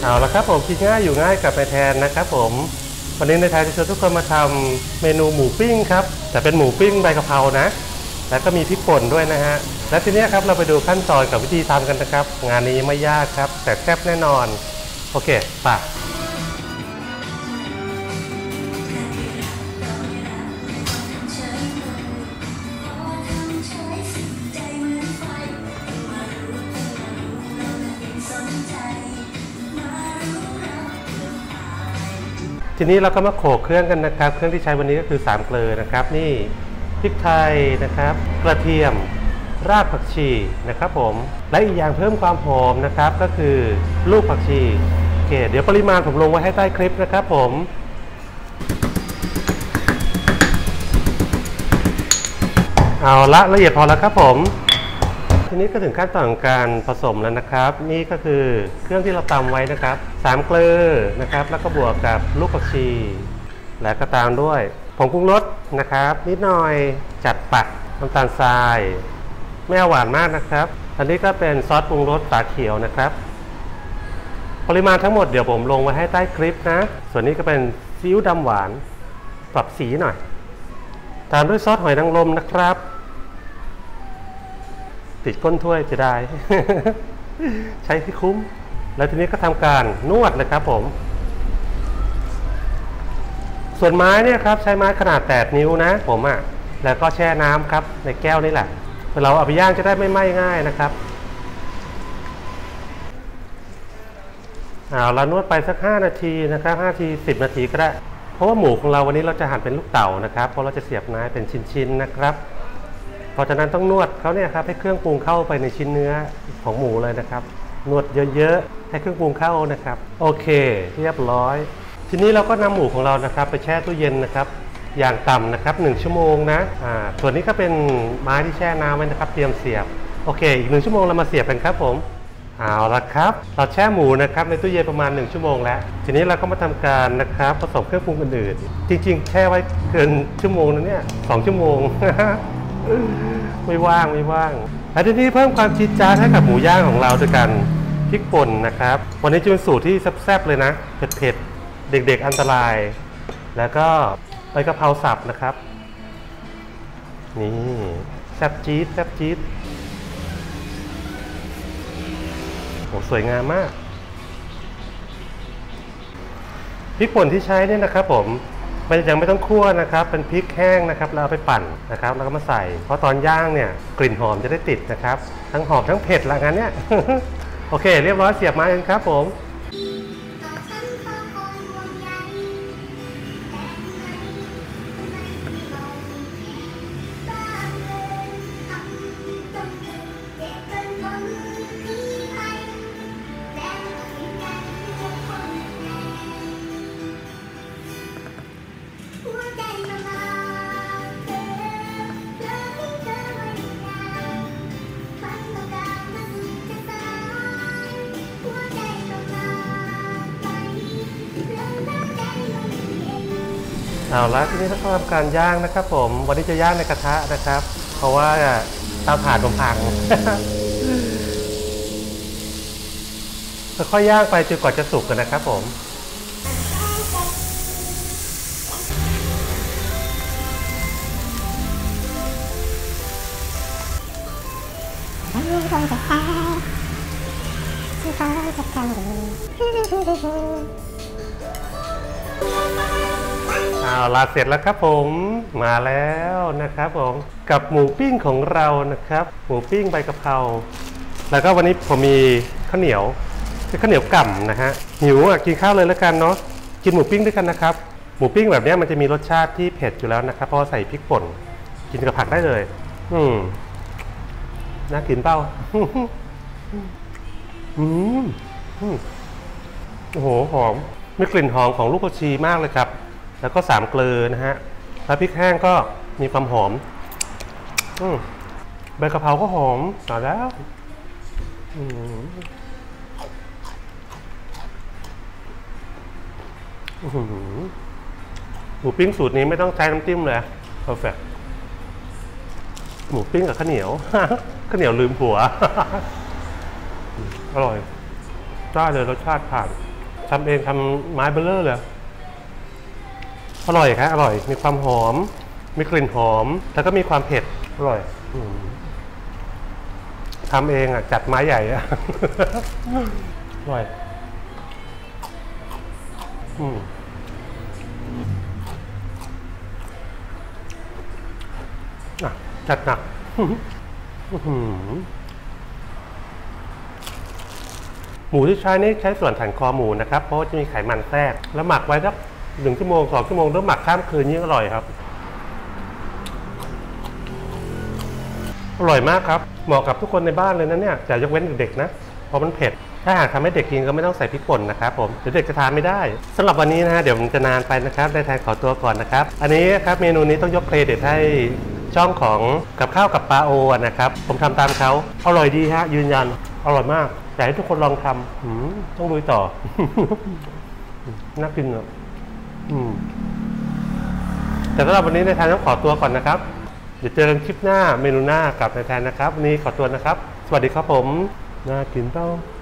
เอาละครับผมกินง่ายอยู่ง่ายกับนายแทนนะครับผมวันนี้นายแทนจะชวนทุกคนมาทำเมนูหมูปิ้งครับแต่เป็นหมูปิ้งใบกะเพรานะแล้วก็มีพริกป่นด้วยนะฮะและทีนี้ครับเราไปดูขั้นตอนกับวิธีทำกันนะครับงานนี้ไม่ยากครับแต่แซ่บแน่นอนโอเคไปทีนี้เราก็มาโขลกเครื่องกันนะครับเครื่องที่ใช้วันนี้ก็คือ3เกลือนะครับนี่พริกไทยนะครับกระเทียมรากผักชีนะครับผมและอีกอย่างเพิ่มความหอมนะครับก็คือลูกผักชีโอเคเดี๋ยวปริมาณผมลงไว้ให้ใต้คลิปนะครับผมเอาละเอียดพอแล้วครับผมทีนี้ก็ถึงขั้นตอนของการผสมแล้วนะครับนี่ก็คือเครื่องที่เราตำไว้นะครับ3เกลือนะครับแล้วก็บวกกับลูกผักชีและก็ตามด้วยผงปรุงรสนะครับนิดหน่อยจัดปักน้ำตาลทรายไม่เอาหวานมากนะครับอันนี้ก็เป็นซอสปรุงรสฝาเขียวนะครับปริมาณทั้งหมดเดี๋ยวผมลงไว้ให้ใต้คลิปนะส่วนนี้ก็เป็นซีอิ๊วดำหวานปรับสีหน่อยตามด้วยซอสหอยนางรมนะครับติดก้นถ้วยจะได้ ใช้ให้คุ้มแล้วทีนี้ก็ทำการนวดเลยครับผมส่วนไม้เนี่ยครับใช้ไม้ขนาด8 นิ้วนะผมแล้วก็แช่น้ำครับในแก้วนี่แหละเราเอาไปย่างจะได้ไม่ไหม้ง่ายนะครับเรานวดไปสัก5 นาทีนะครับ5 นาที10 นาทีก็ได้เพราะว่าหมูของเราวันนี้เราจะหั่นเป็นลูกเต๋านะครับเพราะเราจะเสียบไม้เป็นชิ้นๆนะครับเพราะฉะนั้นต้องนวดเขาเนี่ยครับให้เครื่องปรุงเข้าไปในชิ้นเนื้อของหมูเลยนะครับนวดเยอะๆให้เครื่องปรุงเข้านะครับโอเคเรียบร้อยทีนี้เราก็นำหมูของเรานะครับไปแช่ตู้เย็นนะครับอย่างต่ำนะครับ1 ชั่วโมงนะส่วนนี้ก็เป็นไม้ที่แช่น้ำไว้นะครับเตรียมเสียบโอเคอีก1 ชั่วโมงเรามาเสียบกันครับผมเอาละครับเราแช่หมูนะครับในตู้เย็นประมาณ1 ชั่วโมงแล้วทีนี้เราก็มาทำการนะครับผสมเครื่องปรุงอื่นๆจริงๆแช่ไว้เกินชั่วโมงนะเนี่ย2 ชั่วโมง ไม่ว่างและทีนี้เพิ่มความจี๊ดจ๊าดให้กับหมูย่างของเราด้วยกันพริกป่นนะครับวันนี้จะเป็นสูตรที่แซ่บๆเลยนะเผ็ดๆเด็กๆอันตรายแล้วก็ใบกะเพราสับนะครับนี่แซ่บจี๊ดโอ้สวยงามมากพริกป่นที่ใช้เนี่ยนะครับผมมันยังไม่ต้องคั่วนะครับเป็นพริกแห้งนะครับเราเอาไปปั่นนะครับแล้วก็มาใส่เพราะตอนย่างเนี่ยกลิ่นหอมจะได้ติดนะครับทั้งหอมทั้งเผ็ดละงั้นเนี่ย โอเคเรียบร้อยเสียบไม้กันครับผมเอาละทีนี้เราทำการย่างนะครับผมวันนี้จะย่างในกระทะนะครับเพราะว่าเตาถ่านผมพัง ค่อยๆย่างไปจนกว่าจะสุกกันนะครับผมเอาละเสร็จแล้วครับผมมาแล้วนะครับผมกับหมูปิ้งของเรานะครับหมูปิ้งใบกะเพราแล้วก็วันนี้ผมมีข้าวเหนียวเป็นข้าวเหนียวก่ำนะฮะหิวกินข้าวเลยแล้วกันเนาะกินหมูปิ้งด้วยกันนะครับหมูปิ้งแบบนี้มันจะมีรสชาติที่เผ็ดอยู่แล้วนะครับเพราะใส่พริกป่นกินกับผักได้เลยน่ากินเปล่า โอ้โหหอมมีกลิ่นหอมของลูกผักชีมากเลยครับแล้วก็3เกลือนะฮะแล้วพริกแห้งก็มีความหอมใบกะเพราก็หอมต่อแล้วหมูปิ้งสูตรนี้ไม่ต้องใช้น้ำจิ้มเลยเพอร์เฟคหมูปิ้งกับข้าวเหนียว ข้าวเหนียวลืมผัว อร่อยได้เลยรสชาติผ่านทำเองทำไม้เบลเลอร์เลยอร่อยครับอร่อยมีความหอมมีกลิ่นหอมแล้วก็มีความเผ็ดอร่อยทำเองอ่ะจัดไม้ใหญ่อ่ะ อร่อยจัดหนักหมูที่ใช้นี่ใช้ส่วนสันคอหมูนะครับเพราะว่าจะมีไขมันแทรกแล้วหมักไว้สัก1 ชั่วโมง2 ชั่วโมงแล้วหมักข้ามคืนยิ่งอร่อยครับอร่อยมากครับเหมาะกับทุกคนในบ้านเลยนะเนี่ยแต่ยกเว้นเด็กๆนะเพราะมันเผ็ดถ้าหากทำให้เด็กกินก็ไม่ต้องใส่พริกป่นนะครับผมเดี๋ยวเด็กจะทานไม่ได้สำหรับวันนี้นะฮะเดี๋ยวมันจะนานไปนะครับได้แทนขอตัวก่อนนะครับอันนี้ครับเมนูนี้ต้องยกเครดิตให้ช่องของกับข้าวกับปลาโอนะครับผมทำตามเขาอร่อยดีฮะยืนยันอร่อยมากอยากให้ทุกคนลองทำต้องลุยต่อ น่ากินอ่ะแต่สำหรับวันนี้ในแทนต้องขอตัวก่อนนะครับเดี๋ยวเจอกันคลิปหน้าเมนูหน้ากับในแทนนะครับวันนี้ขอตัวนะครับสวัสดีครับผมน่ากินเต้า